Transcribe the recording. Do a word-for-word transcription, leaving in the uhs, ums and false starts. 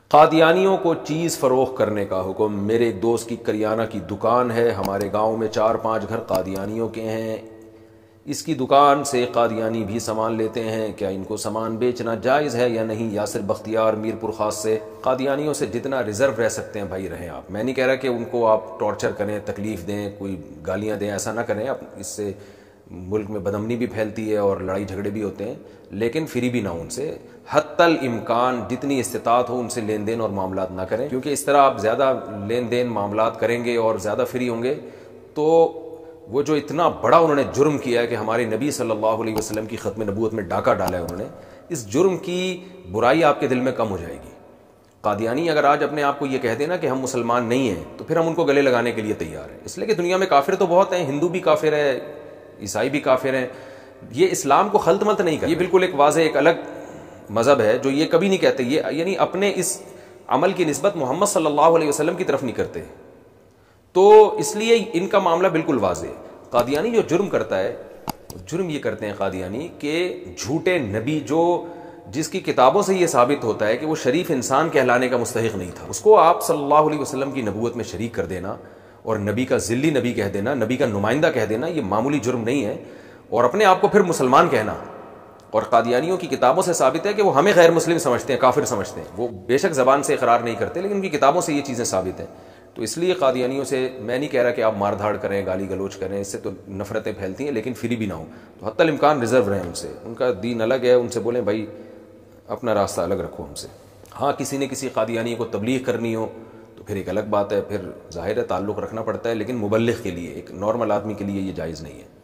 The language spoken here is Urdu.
قادیانیوں کو چیز فروخت کرنے کا حکم۔ میرے ایک دوست کی کریانہ کی دکان ہے، ہمارے گاؤں میں چار پانچ گھر قادیانیوں کے ہیں، اس کی دکان سے قادیانی بھی سامان لیتے ہیں، کیا ان کو سامان بیچنا جائز ہے یا نہیں؟ یاسر بختیار میرپور خاص سے۔ قادیانیوں سے جتنا ریزرو رہ سکتے ہیں بھائی رہیں آپ، میں نہیں کہہ رہا کہ ان کو آپ ٹارچر کریں، تکلیف دیں، کوئی گالیاں دیں، ایسا نہ کریں آپ، اس سے ملک میں بدامنی بھی پھیلتی ہے اور لڑائی جھگڑے بھی ہوتے ہیں، لیکن فری بھی نہ ہو ان سے، حتی الامکان جتنی استطاعت ہو ان سے لین دین اور معاملات نہ کریں، کیونکہ اس طرح آپ زیادہ لین دین معاملات کریں گے اور زیادہ فری ہوں گے تو وہ جو اتنا بڑا انہوں نے جرم کیا ہے کہ ہمارے نبی صلی اللہ علیہ وسلم کی ختم نبوت میں ڈاکہ ڈالا ہے انہوں نے، اس جرم کی برائی آپ کے دل میں کم ہو جائے گی۔ قادیانی اگر آج اپنے آپ کو یہ کہہ دینا کہ ہم مسلمان نہیں ہیں تو پھر ہم ان کو گلے لگانے کے لیے تیار ہیں، اس لیے کہ دنیا میں کافر تو بہت ہیں، ہندو بھی کافر ہے، عیسائی بھی کافر ہیں، یہ اسلام کو خلط ملط نہیں کرتے، یہ بالکل ایک واضح ایک الگ مذہب ہے جو یہ کبھی نہیں کہتے، یہ یعنی اپنے اس عمل کی نسبت محمد صلی اللہ علیہ وسلم کی طرف نہیں کرتے، تو اس لیے ان کا معاملہ بالکل واضح ہے۔ قادیانی جو جرم کرتا ہے، جرم یہ کرتے ہیں قادیانی کہ جھوٹے نبی جو جس کی کتابوں سے یہ ثابت ہوتا ہے کہ وہ شریف انسان کہلانے کا مستحق نہیں تھا، اس کو آپ صلی اللہ علیہ وسلم کی نبوت میں شریک کر دینا اور نبی کا ذلی نبی کہہ دینا، نبی کا نمائندہ کہہ دینا، یہ معمولی جرم نہیں ہے، اور اپنے آپ کو پھر مسلمان کہنا، اور قادیانیوں کی کتابوں سے ثابت ہے کہ وہ ہمیں غیر مسلم سمجھتے ہیں، کافر سمجھتے ہیں، وہ بے شک زبان سے اقرار نہیں کرتے لیکن ان کی کتابوں سے یہ چیزیں ثابت ہیں، تو اس لیے قادیانیوں سے میں نہیں کہہ رہا کہ آپ مار دھاڑ کریں، گالی گلوچ کریں، اس سے تو نفرتیں پھیلتی ہیں، لیکن فری بھی نہ ہوں، تو حتی الامکان ریزرو رہیں ان سے، ان کا دین الگ ہے، ان سے بولیں بھائی اپنا راستہ الگ رکھو ہم سے۔ ہاں کسی نے کسی قادیانی کو تبلیغ کرنی ہو تو پھر ایک الگ بات ہے، پھر ظاہر ہے تعلق رکھنا پڑتا ہے، لیکن مبلغ کے لیے، ایک نارمل آدمی کے لیے یہ جائز نہیں ہے۔